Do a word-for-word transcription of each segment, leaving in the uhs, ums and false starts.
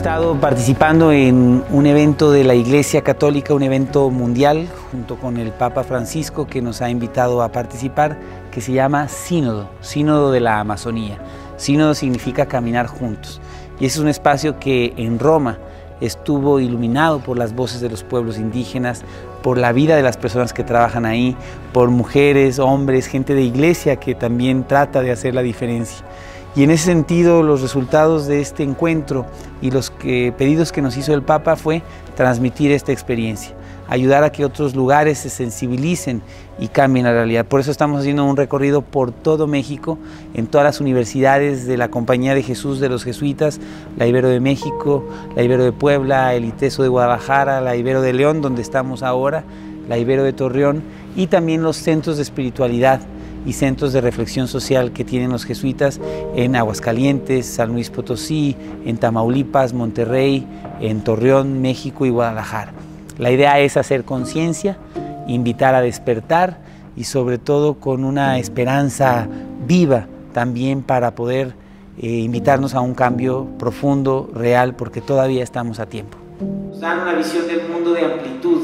estado participando en un evento de la Iglesia Católica, un evento mundial, junto con el Papa Francisco, que nos ha invitado a participar, que se llama Sínodo, Sínodo de la Amazonía. Sínodo significa caminar juntos, y ese es un espacio que en Roma estuvo iluminado por las voces de los pueblos indígenas, por la vida de las personas que trabajan ahí, por mujeres, hombres, gente de iglesia que también trata de hacer la diferencia. Y en ese sentido, los resultados de este encuentro y los que, pedidos que nos hizo el Papa fue transmitir esta experiencia, ayudar a que otros lugares se sensibilicen y cambien la realidad. Por eso estamos haciendo un recorrido por todo México, en todas las universidades de la Compañía de Jesús de los Jesuitas, la Ibero de México, la Ibero de Puebla, el ITESO de Guadalajara, la Ibero de León, donde estamos ahora, la Ibero de Torreón, y también los centros de espiritualidad y centros de reflexión social que tienen los jesuitas en Aguascalientes, San Luis Potosí, en Tamaulipas, Monterrey, en Torreón, México y Guadalajara. La idea es hacer conciencia, invitar a despertar y sobre todo con una esperanza viva también para poder eh, invitarnos a un cambio profundo, real, porque todavía estamos a tiempo. Nos dan una visión del mundo de amplitud.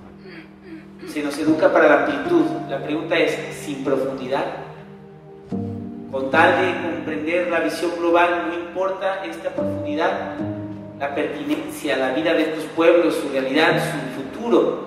Se nos educa para la amplitud. La pregunta es, ¿sin profundidad? Con tal de comprender la visión global, no importa esta profundidad, la pertinencia, la vida de estos pueblos, su realidad, su futuro.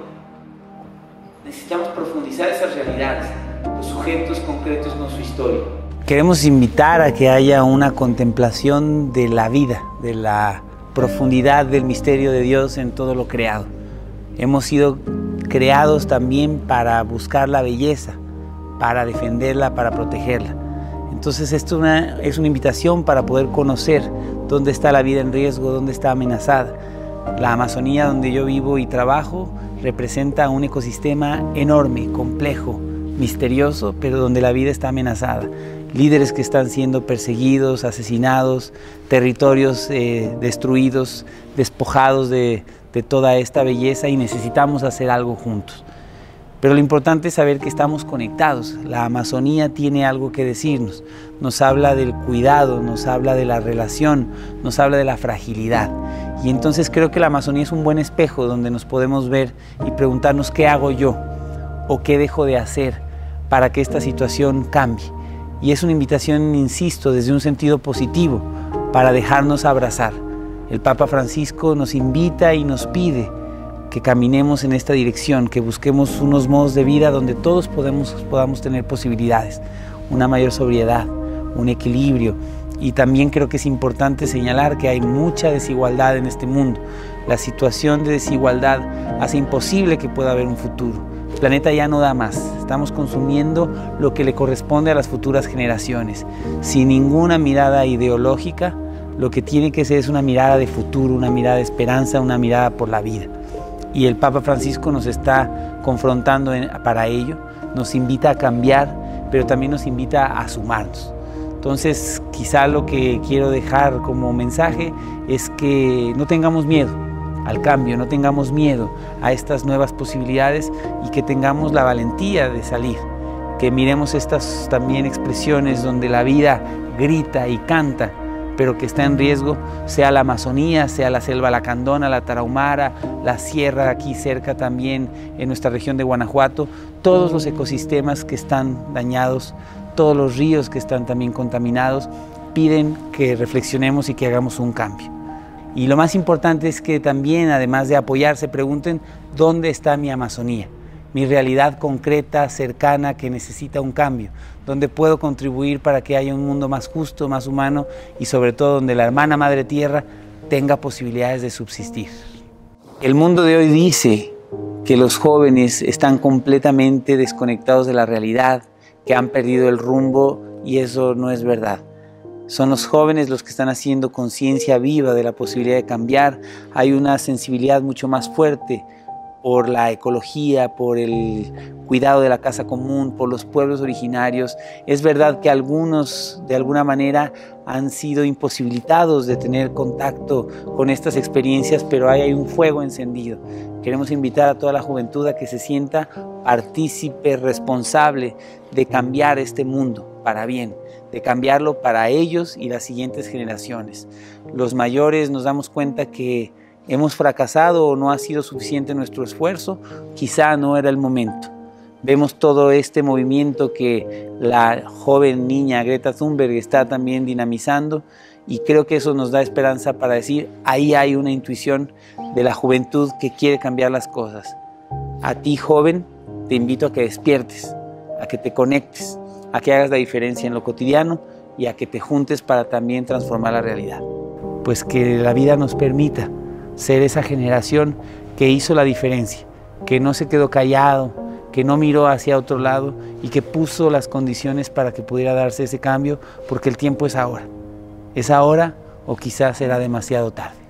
Necesitamos profundizar esas realidades, los sujetos concretos, no su historia. Queremos invitar a que haya una contemplación de la vida, de la profundidad del misterio de Dios en todo lo creado. Hemos sido creados también para buscar la belleza, para defenderla, para protegerla. Entonces esto una, es una invitación para poder conocer dónde está la vida en riesgo, dónde está amenazada. La Amazonía, donde yo vivo y trabajo, representa un ecosistema enorme, complejo, misterioso, pero donde la vida está amenazada. Líderes que están siendo perseguidos, asesinados, territorios eh, destruidos, despojados de, de toda esta belleza, y necesitamos hacer algo juntos. Pero lo importante es saber que estamos conectados. La Amazonía tiene algo que decirnos. Nos habla del cuidado, nos habla de la relación, nos habla de la fragilidad. Y entonces creo que la Amazonía es un buen espejo donde nos podemos ver y preguntarnos qué hago yo o qué dejo de hacer para que esta situación cambie. Y es una invitación, insisto, desde un sentido positivo, para dejarnos abrazar. El Papa Francisco nos invita y nos pide que caminemos en esta dirección, que busquemos unos modos de vida donde todos podemos, podamos tener posibilidades, una mayor sobriedad, un equilibrio. Y también creo que es importante señalar que hay mucha desigualdad en este mundo. La situación de desigualdad hace imposible que pueda haber un futuro. El planeta ya no da más, estamos consumiendo lo que le corresponde a las futuras generaciones, sin ninguna mirada ideológica. Lo que tiene que ser es una mirada de futuro, una mirada de esperanza, una mirada por la vida. Y el Papa Francisco nos está confrontando en, para ello, nos invita a cambiar, pero también nos invita a sumarnos. Entonces, quizá lo que quiero dejar como mensaje es que no tengamos miedo al cambio, no tengamos miedo a estas nuevas posibilidades y que tengamos la valentía de salir, que miremos estas también expresiones donde la vida grita y canta, pero que está en riesgo, sea la Amazonía, sea la selva lacandona, la tarahumara, la sierra aquí cerca también en nuestra región de Guanajuato, todos los ecosistemas que están dañados, todos los ríos que están también contaminados, piden que reflexionemos y que hagamos un cambio. Y lo más importante es que también, además de apoyar, se pregunten dónde está mi Amazonía, mi realidad concreta, cercana, que necesita un cambio, donde puedo contribuir para que haya un mundo más justo, más humano y sobre todo donde la hermana Madre Tierra tenga posibilidades de subsistir. El mundo de hoy dice que los jóvenes están completamente desconectados de la realidad, que han perdido el rumbo, y eso no es verdad. Son los jóvenes los que están haciendo conciencia viva de la posibilidad de cambiar. Hay una sensibilidad mucho más fuerte por la ecología, por el cuidado de la casa común, por los pueblos originarios. Es verdad que algunos, de alguna manera, han sido imposibilitados de tener contacto con estas experiencias, pero ahí hay un fuego encendido Queremos invitar a toda la juventud a que se sienta partícipe, responsable de cambiar este mundo para bien, de cambiarlo para ellos y las siguientes generaciones. Los mayores nos damos cuenta que hemos fracasado o no ha sido suficiente nuestro esfuerzo, quizá no era el momento. Vemos todo este movimiento que la joven niña Greta Thunberg está también dinamizando y creo que eso nos da esperanza para decir, ahí hay una intuición de la juventud que quiere cambiar las cosas. A ti, joven, te invito a que despiertes, a que te conectes, a que hagas la diferencia en lo cotidiano y a que te juntes para también transformar la realidad. Pues que la vida nos permita ser esa generación que hizo la diferencia, que no se quedó callado, que no miró hacia otro lado y que puso las condiciones para que pudiera darse ese cambio, porque el tiempo es ahora. Es ahora o quizás será demasiado tarde.